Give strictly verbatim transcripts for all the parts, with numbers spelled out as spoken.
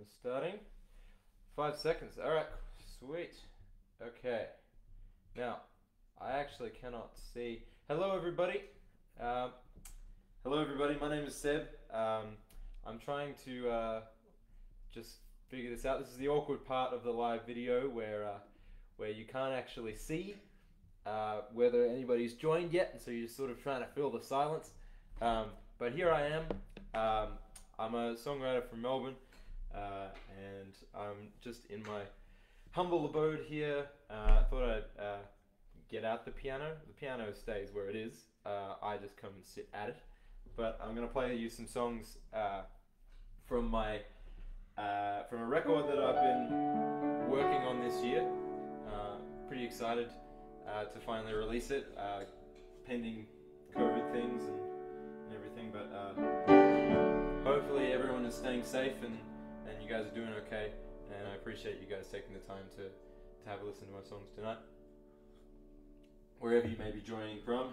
Starting. Five seconds. Alright, sweet. Okay. Now, I actually cannot see. Hello, everybody. Um, hello, everybody. My name is Seb. Um, I'm trying to uh, just figure this out. This is the awkward part of the live video where, uh, where you can't actually see uh, whether anybody's joined yet, and so you're just sort of trying to fill the silence. Um, but here I am. Um, I'm a songwriter from Melbourne. Uh, and I'm just in my humble abode here. Uh, I thought I'd uh, get out the piano. The piano stays where it is. Uh, I just come and sit at it. But I'm going to play you some songs uh, from my uh, from a record that I've been working on this year. Uh, pretty excited uh, to finally release it, uh, pending COVID things and, and everything. But uh, hopefully everyone is staying safe and and you guys are doing okay, and I appreciate you guys taking the time to, to have a listen to my songs tonight, wherever you may be joining from.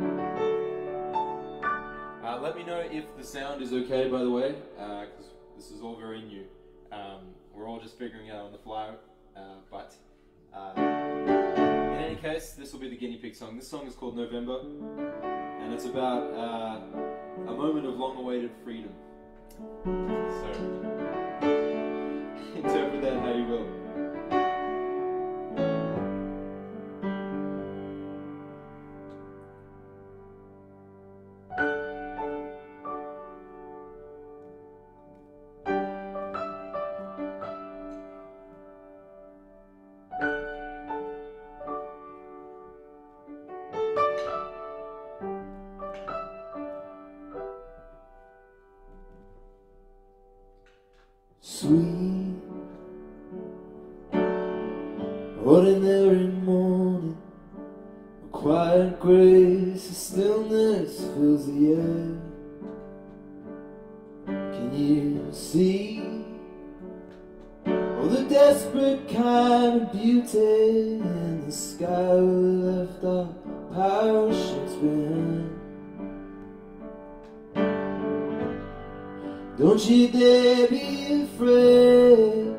Uh, let me know if the sound is okay, by the way, because uh, this is all very new. Um, we're all just figuring it out on the fly, uh, but uh, in any case, this will be the guinea pig song. This song is called November, and it's about uh, a moment of long-awaited freedom. So, interpret that how you will. Sweet, ordinary morning, a quiet grace, a stillness fills the air. Can you see all the desperate kind of beauty in the sky where we left our parachutes behind? Don't you dare be afraid,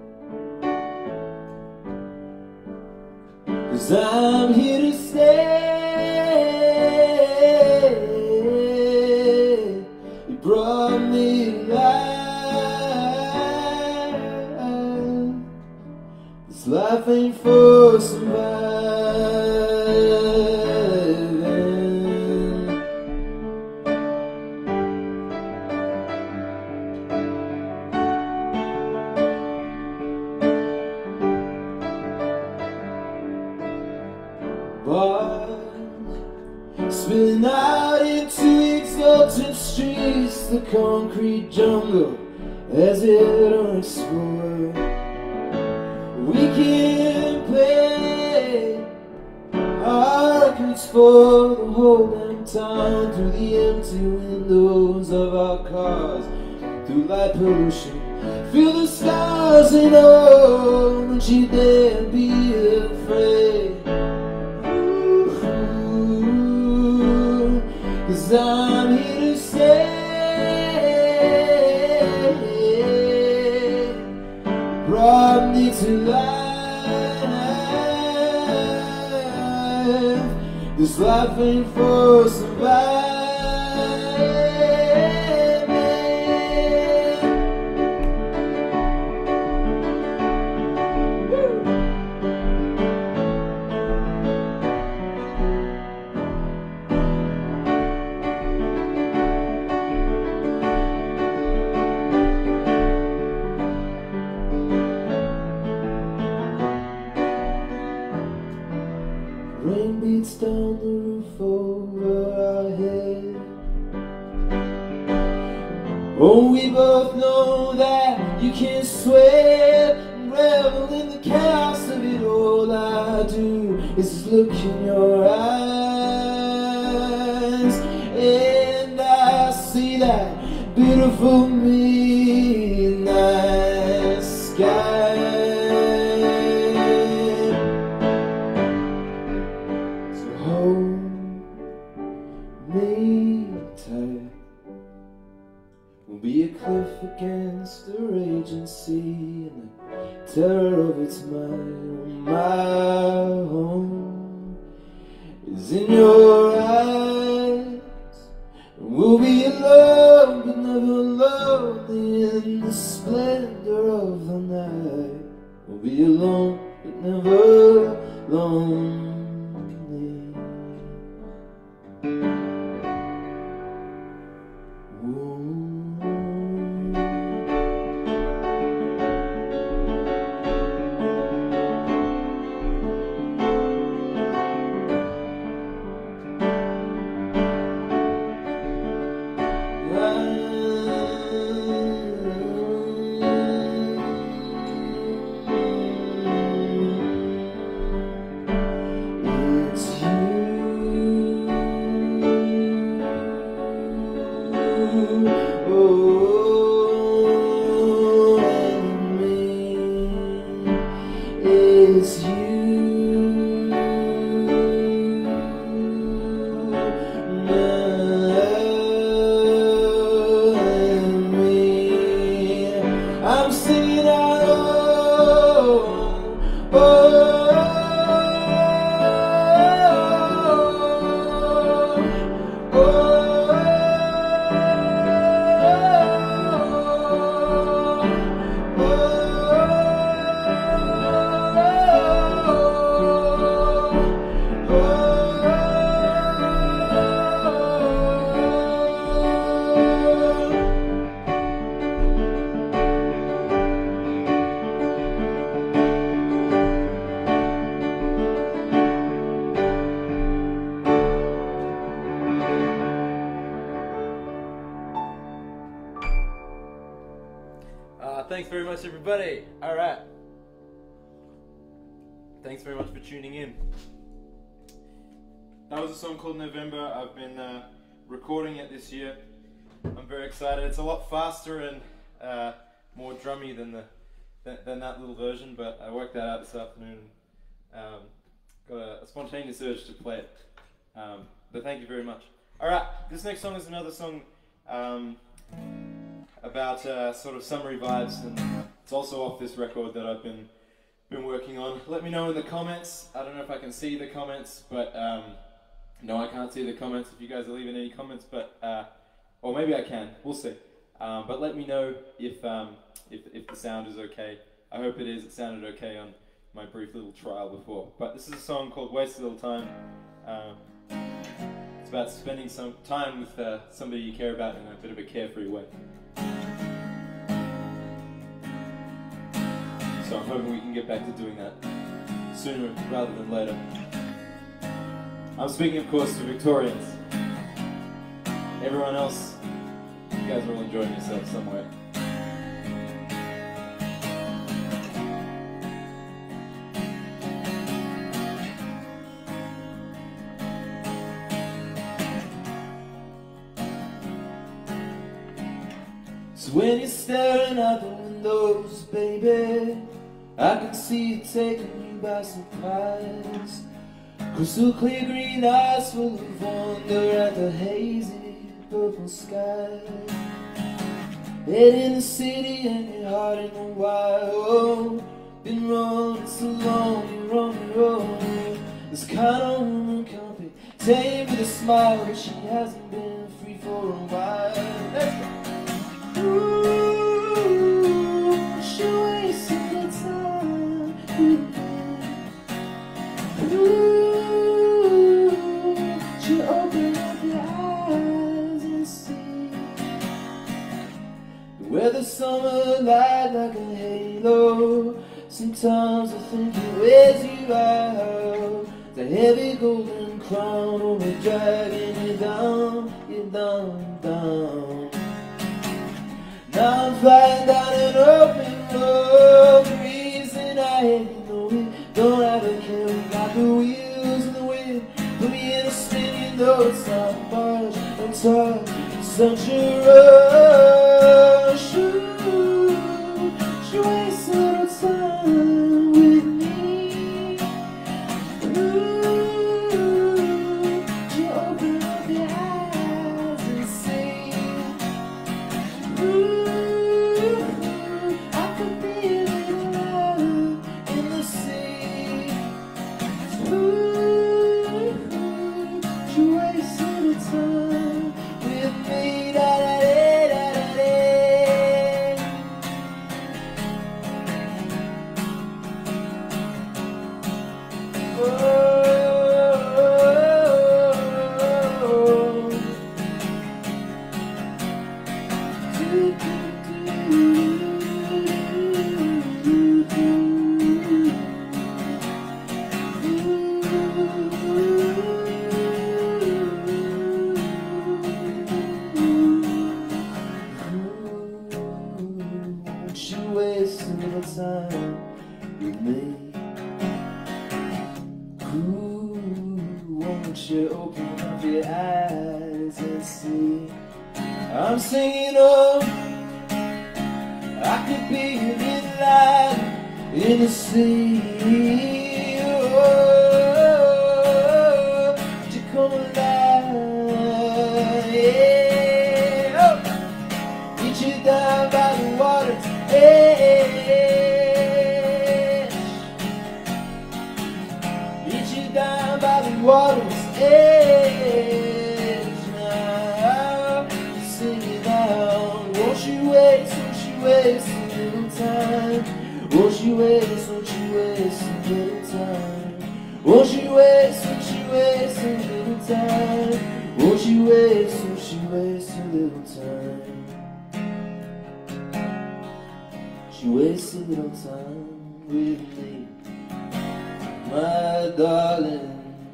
'cause I'm here to stay. You brought me life. This life ain't for somebody. Spilling out into exultant streets, the concrete jungle as it unexplored. We can play our records for the whole damn time, through the empty windows of our cars, through light pollution. Feel the stars and oh, don't you dare be afraid. 'Cause I'm here to stay. Brought me to life. This life ain't for somebody. Rain beats down the roof over our head. Oh, we both know that you can't sweat and revel in the chaos of it. All I do is just look in your eyes, and I see that beautiful midnight sky. Hold me tight. We'll be a cliff against the raging sea. and the terror of its mind. My home is in your eyes. We'll be alone, but never lonely in the splendor of the night. We'll be alone, but never lonely. It's you and me. I'm singing out, oh, oh, oh, Uh, thanks very much, everybody. All right. Thanks very much for tuning in. That was a song called November. I've been uh, recording it this year. I'm very excited. It's a lot faster and uh, more drummy than the than, than that little version, but I worked that out this afternoon. Um, got a, a spontaneous urge to play it. Um, but thank you very much. All right. This next song is another song. Um, about uh, sort of summery vibes, and it's also off this record that I've been been working on. Let me know in the comments. I don't know if I can see the comments, but um, no, I can't see the comments if you guys are leaving any comments, but uh, or maybe I can. We'll see. Um, but let me know if, um, if if the sound is okay. I hope it is. It sounded okay on my brief little trial before. But this is a song called "Waste a Little Time." Um, it's about spending some time with uh, somebody you care about in a bit of a carefree way. So I'm hoping we can get back to doing that sooner rather than later. I'm speaking, of course, to Victorians. Everyone else, you guys are all enjoying yourselves somewhere. So when you're staring out the windows, baby, I can see it taking you by surprise. Crystal clear green eyes full of wonder at the hazy purple sky. Head in the city and your heart in the wild. Oh, been rolling so long, you're on your own. This kind of woman can't be tamed with a smile, but she hasn't been free for a while. Let's go. Ooh, she wasted the time with me. Ooh, she opened up your eyes and see the weather summer light like a halo. Sometimes I think it wears you out. The heavy golden crown over dragging you down, you down, down. Now I'm flying down an open road, breezing ahead, you know we don't have a care. We got the wheels in the wind, put me in a spin, you know it's not much until such a rush. Ooh, she wastes little time with me. Ooh, she opened up your eyes and say, ooh, I could be with me. Ooh, won't you open up your eyes and see? I'm singing oh, I could be a little light in the sea. Oh, would you come alive? Yeah. Oh, meet you down by the water's edge. Meet you down by the water's edge. Now, sing it out. Won't you wait? Won't you waste a little time? Won't you waste? Won't you waste a little time? Won't you waste? Won't you waste a little time? Won't you waste? Won't you waste a little time? Won't you waste a little time with me, my darling?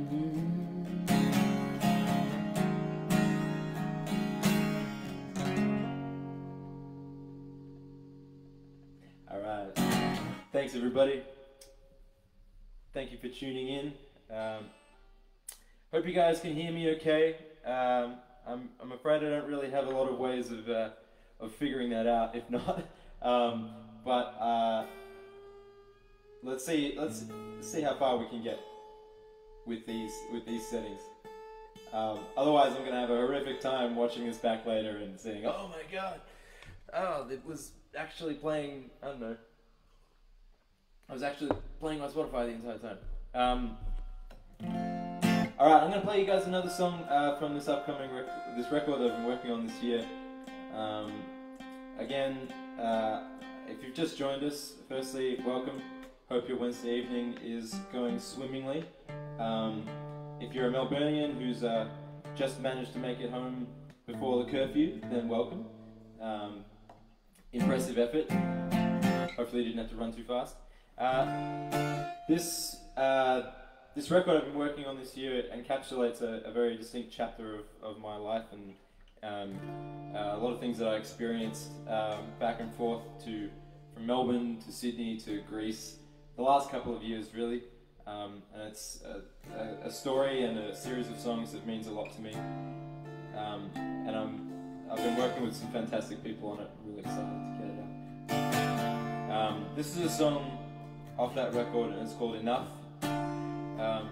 Alright, thanks everybody. Thank you for tuning in. Um, hope you guys can hear me okay. Um, I'm, I'm afraid I don't really have a lot of ways of, uh, of figuring that out, if not. Um, but uh, let's see, let's see how far we can get with these, with these settings. Um, otherwise I'm going to have a horrific time watching this back later and saying, oh my god, oh, it was actually playing, I don't know, I was actually playing my Spotify the entire time. Um, Alright, I'm going to play you guys another song uh, from this upcoming, rec this record that I've been working on this year. Um, again, uh, if you've just joined us, firstly, welcome. Hope your Wednesday evening is going swimmingly. Um, if you're a Melburnian who's uh, just managed to make it home before the curfew, then welcome. Um, impressive effort. Hopefully you didn't have to run too fast. Uh, this uh, this record I've been working on this year encapsulates a, a very distinct chapter of, of my life and um, uh, a lot of things that I experienced uh, back and forth to from Melbourne to Sydney to Greece the last couple of years really, um, and it's a, a, a story and a series of songs that means a lot to me, um, and I'm, I've been working with some fantastic people on it. I'm really excited to get it out. Um, this is a song off that record and it's called Enough. Um,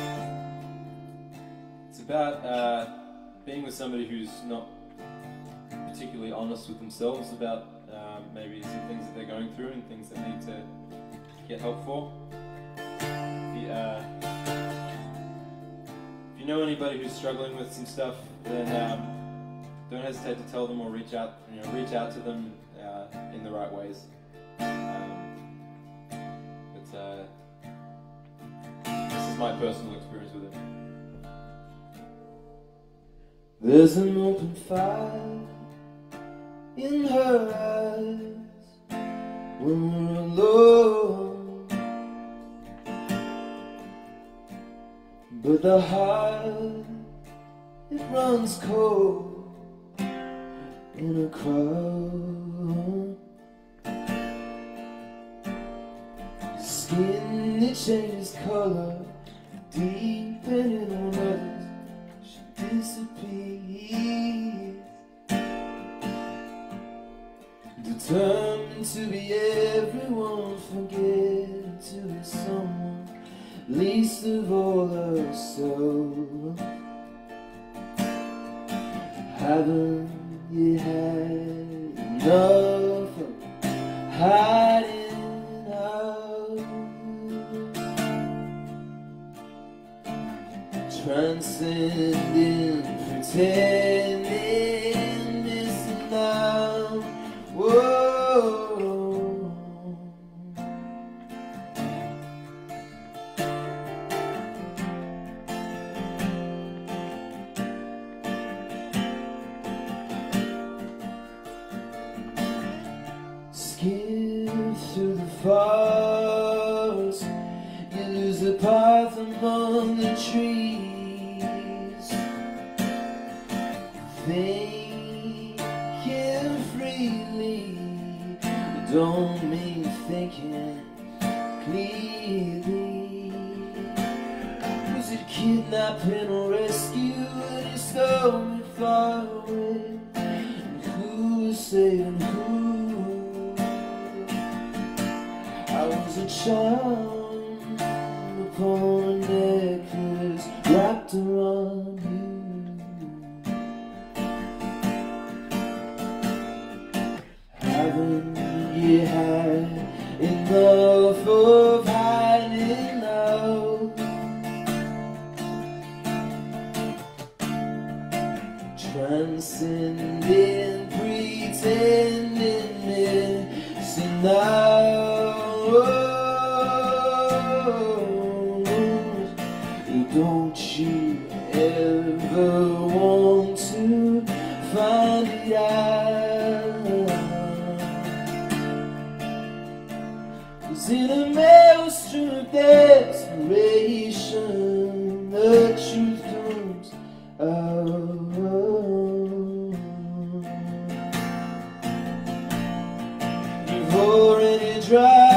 it's about uh, being with somebody who's not particularly honest with themselves about uh, maybe some things that they're going through and things they need to get help for. If you, uh, if you know anybody who's struggling with some stuff, then um, don't hesitate to tell them or reach out, you know, reach out to them uh, in the right ways. Uh, this is my personal experience with it. There's an open fire in her eyes when we're alone, but the heart, it runs cold in a crowd. Skin, it changes color, depending on others, she disappears. Determined to be everyone, forgetting to be someone, least of all herself. Haven't you had enough of hiding? Transcending, pretending, missing out. Whoa. Skip through the forest, you lose the path among the trees. Thinking freely don't mean thinking clearly. Was it kidnapping or rescue? And he stole me far away. And who was saving who? I was a charm upon a necklace wrapped around you. Haven't you had enough of hiding out? Transcending, pretending, missing out. Don't you ever want to find it out? 'Cause in a maelstrom of desperation, the truth comes out. You've already tried.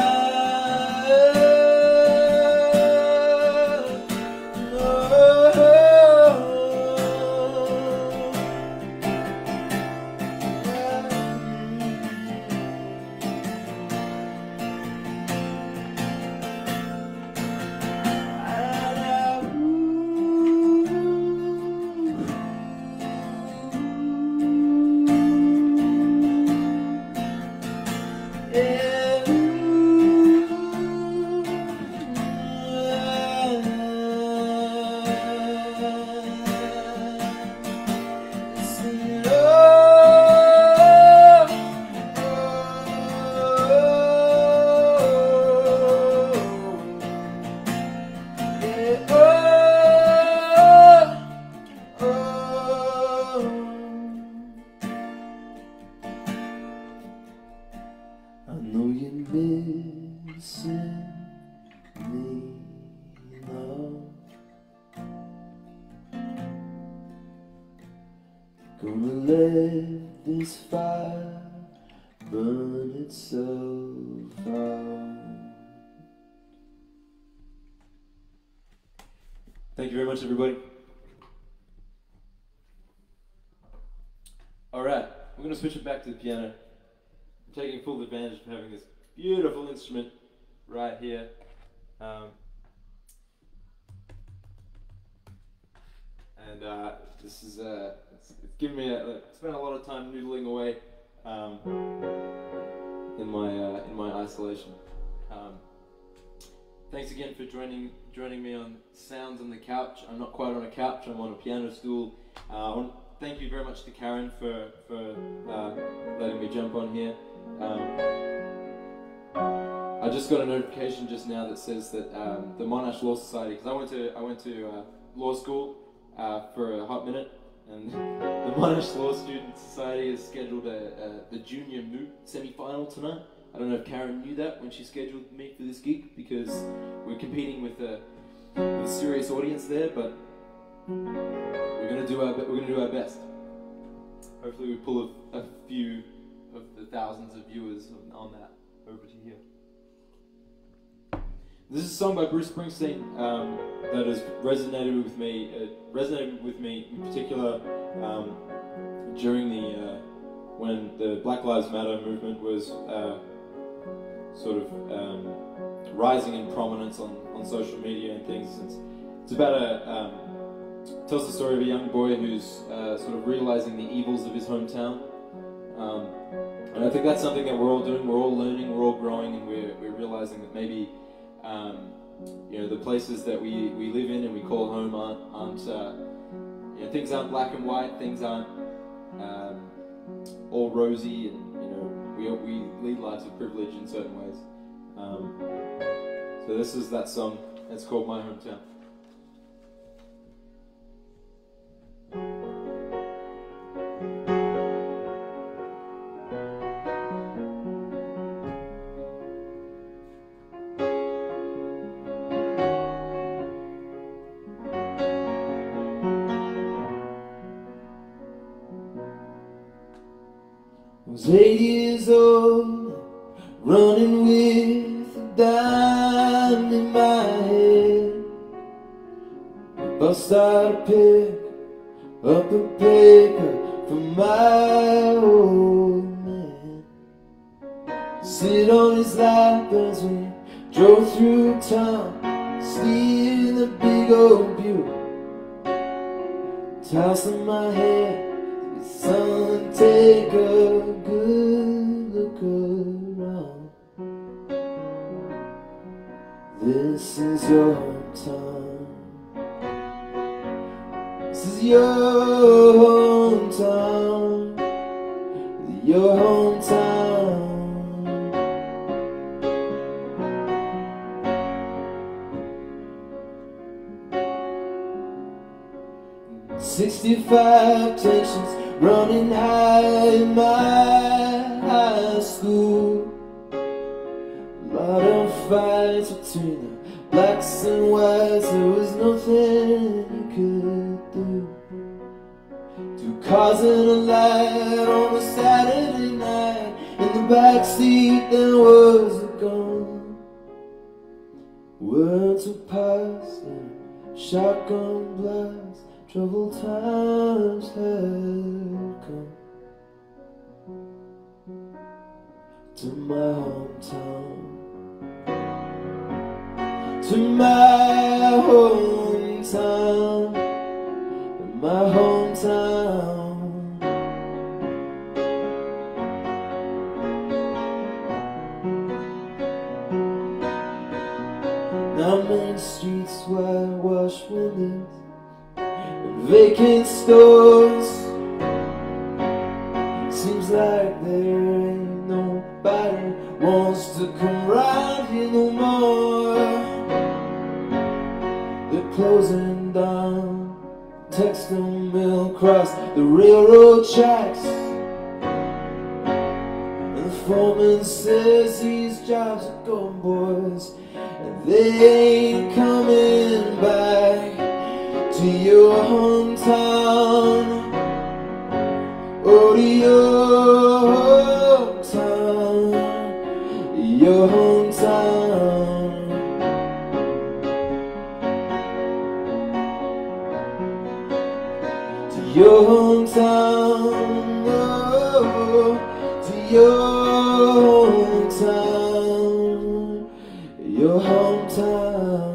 I know you're missing me now. Gonna let this fire burn itself out. Thank you very much, everybody. Alright, we're going to switch it back to the piano. I'm taking full advantage of having this beautiful instrument right here. Um, and uh, this is, uh, it's, it's given me, a, I spent a lot of time noodling away um, in my uh, in my isolation. Um, thanks again for joining joining me on Sounds on the Couch. I'm not quite on a couch, I'm on a piano stool. Uh, thank you very much to Karen for, for uh, letting me jump on here. Um, I just got a notification just now that says that um, the Monash Law Society, because I went to I went to uh, law school uh, for a hot minute, and the Monash Law Student Society has scheduled a, a, the Junior Moot semi-final tonight. I don't know if Karen knew that when she scheduled me for this gig, because we're competing with a, with a serious audience there, but we're gonna do our we're gonna do our best. Hopefully, we pull a, a few of the thousands of viewers on, on that over to here. This is a song by Bruce Springsteen um, that has resonated with me. It resonated with me in particular um, during the uh, when the Black Lives Matter movement was uh, sort of um, rising in prominence on, on social media and things. It's, it's about a um, tells the story of a young boy who's uh, sort of realizing the evils of his hometown. Um, and I think that's something that we're all doing. We're all learning. We're all growing, and we're we're realizing that maybe. Um, you know, the places that we, we live in and we call home aren't, aren't uh, you know, things aren't black and white, things aren't um, all rosy, and you know, we, we lead lives of privilege in certain ways. Um, so this is that song, it's called My Hometown. I was eight years old, running with a dime. mind in my head. Bust out a pick up a paper from my old man. Sit on his lap as we drove through town, sleep in the big old butte. Tossing my head, son, take a good look around. This is your hometown. This is your hometown. Your hometown. Sixty-five tensions running high in my high school. A lot of fights between the blacks and whites. There was nothing you could do. Two cars and a light on a Saturday night. In the backseat there was a gun. Words were passed and a shotgun blast. Troubled times had come to my hometown, to my hometown, my hometown. Now main streets, whitewashed windows, vacant stores. Seems like there ain't nobody wants to come round here no more. They're closing down textile mill across the railroad tracks, and the foreman says these jobs are gone, boys, and they ain't coming back to your hometown. Oh, to your hometown, your hometown. To your hometown, oh, to your hometown, your hometown.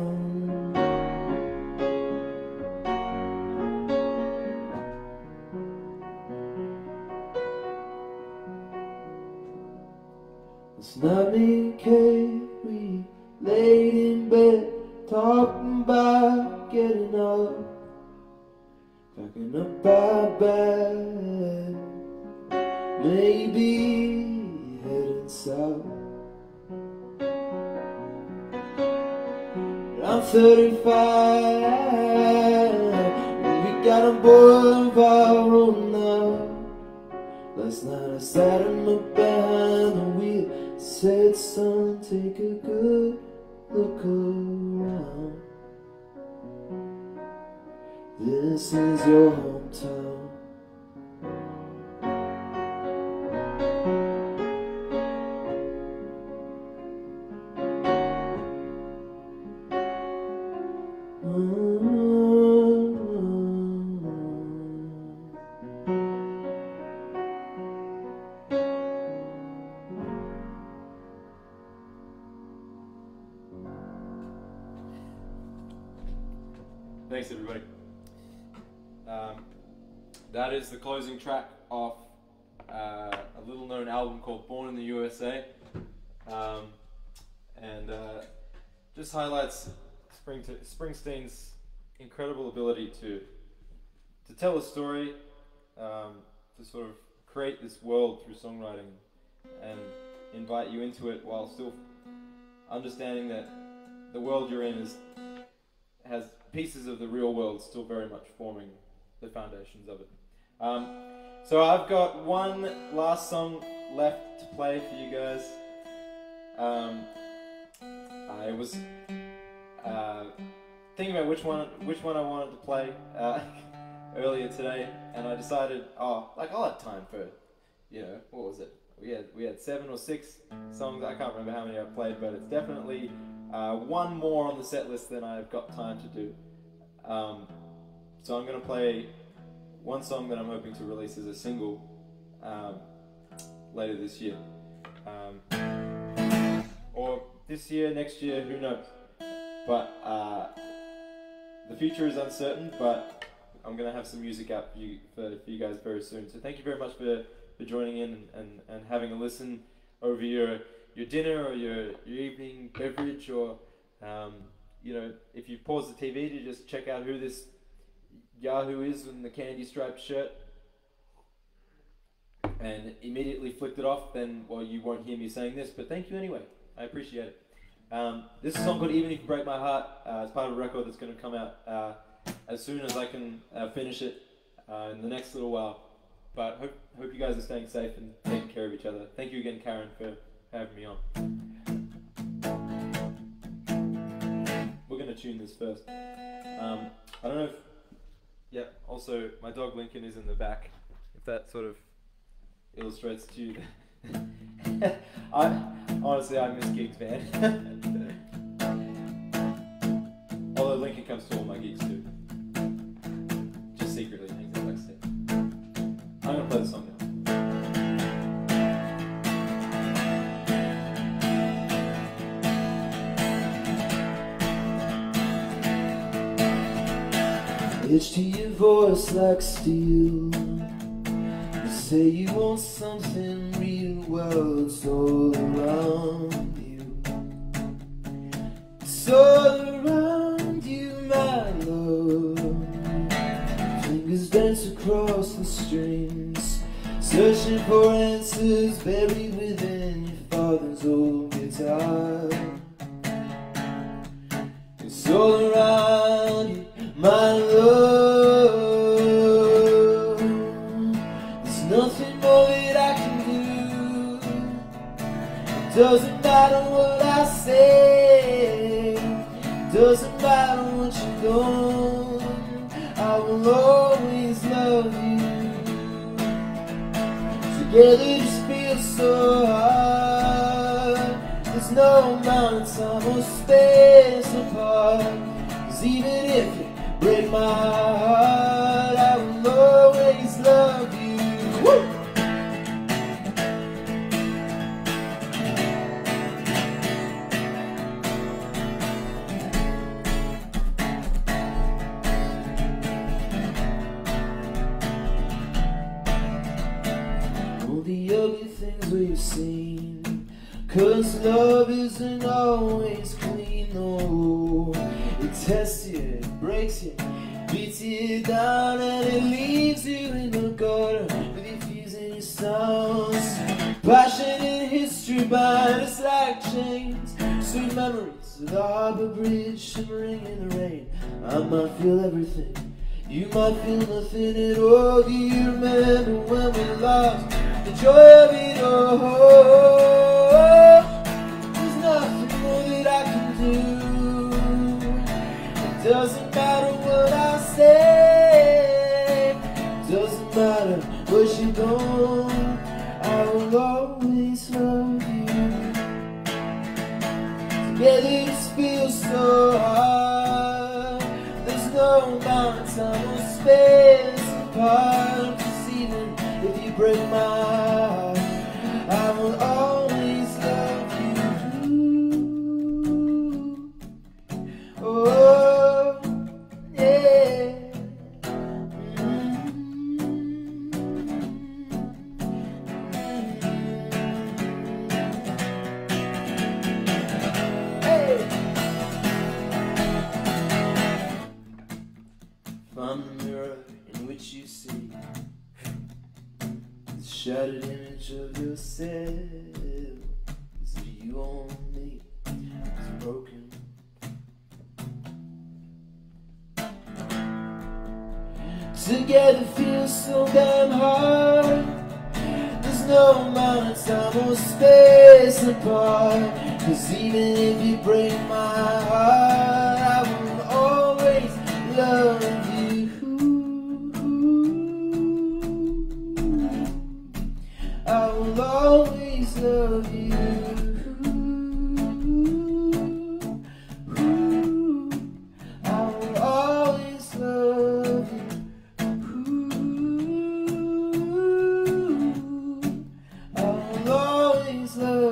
It's not me, Kate, we laid in bed, talking about getting up, packing up our bag, maybe heading south. I'm thirty-five, and we got a boy of our own now. Last night I sat in my behind the wheel, said, son, take a good look around. This is your hometown. Thanks, everybody. Um, that is the closing track of uh, a little-known album called Born in the U S A, um, and uh, just highlights Spring Springsteen's incredible ability to to tell a story, um, to sort of create this world through songwriting, and invite you into it while still understanding that the world you're in is has pieces of the real world still very much forming the foundations of it. Um, so I've got one last song left to play for you guys. Um, I was uh, thinking about which one which one I wanted to play uh, earlier today, and I decided, oh, like I'll have time for, you know, what was it? We had we had seven or six songs. I can't remember how many I played, but it's definitely uh, one more on the set list than I've got time to do. Um, so I'm going to play one song that I'm hoping to release as a single um, later this year. Um, or this year, next year, who knows. But uh, the future is uncertain, but I'm going to have some music out for you, for, for you guys very soon. So thank you very much for, for joining in and, and, and having a listen over your your dinner or your, your evening beverage, or um, you know, if you pause the T V to just check out who this Yahoo is in the candy striped shirt and immediately flicked it off, then, well, you won't hear me saying this, but thank you anyway. I appreciate it. Um, this is a song called Even If You Break My Heart. Uh, it's part of a record that's going to come out uh, as soon as I can uh, finish it uh, in the next little while. But hope, hope you guys are staying safe and taking care of each other. Thank you again, Karen, for having me on. We're going to tune this first. Um, I don't know if... Yeah, also, my dog Lincoln is in the back. If that sort of illustrates to you. I honestly, I miss gigs, man. Although Lincoln comes to all my gigs too. Just secretly, things I like to say. I'm going to play the song now. Itch to your voice like steel. You say you want something real, well, it's all around you. It's all around you, my love. Fingers dance across the strings, searching for answers buried within your father's old guitar. It's all around you, my love. There's nothing more that I can do. It doesn't matter what I say, it doesn't matter what you've done, I will always love you. Together just feels so hard. There's no amount of time or space apart. 'Cause even if you break my heart, I will always love you. Woo! All the ugly things we've seen, 'cause love isn't always clean, no. It tests you, it breaks you, beats you down, and it leaves you in the gutter with your fears and your sounds. Passion and history bind us like chains, sweet memories of the harbor bridge shimmering in the rain. I might feel everything, you might feel nothing at all. Do you remember when we lost the joy of it all? There's nothing more that I can do. It doesn't matter what I say, it doesn't matter what you done, I will always love you. Together this feels so hard. There's no amount of time or space apart. 'Cause even if you break my heart, I will always love you. Oh, yeah. Hey. Find the mirror in which you see the shattered image of yourself. Is it you on me? It's broken. Together feels so damn hard. There's no amount of time or space apart. 'Cause even if you break my heart, I will always love you. I will always love you.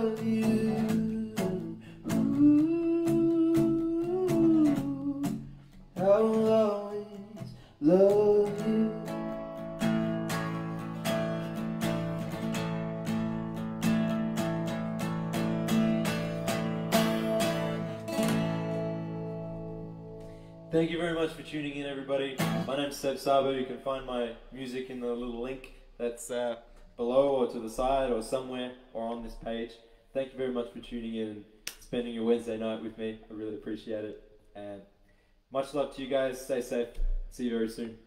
love you. Ooh, I will always love you. Thank you very much for tuning in, everybody. My name's Seb Sabo. You can find my music in the little link that's uh, below or to the side or somewhere or on this page. Thank you very much for tuning in and spending your Wednesday night with me. I really appreciate it. And much love to you guys. Stay safe. See you very soon.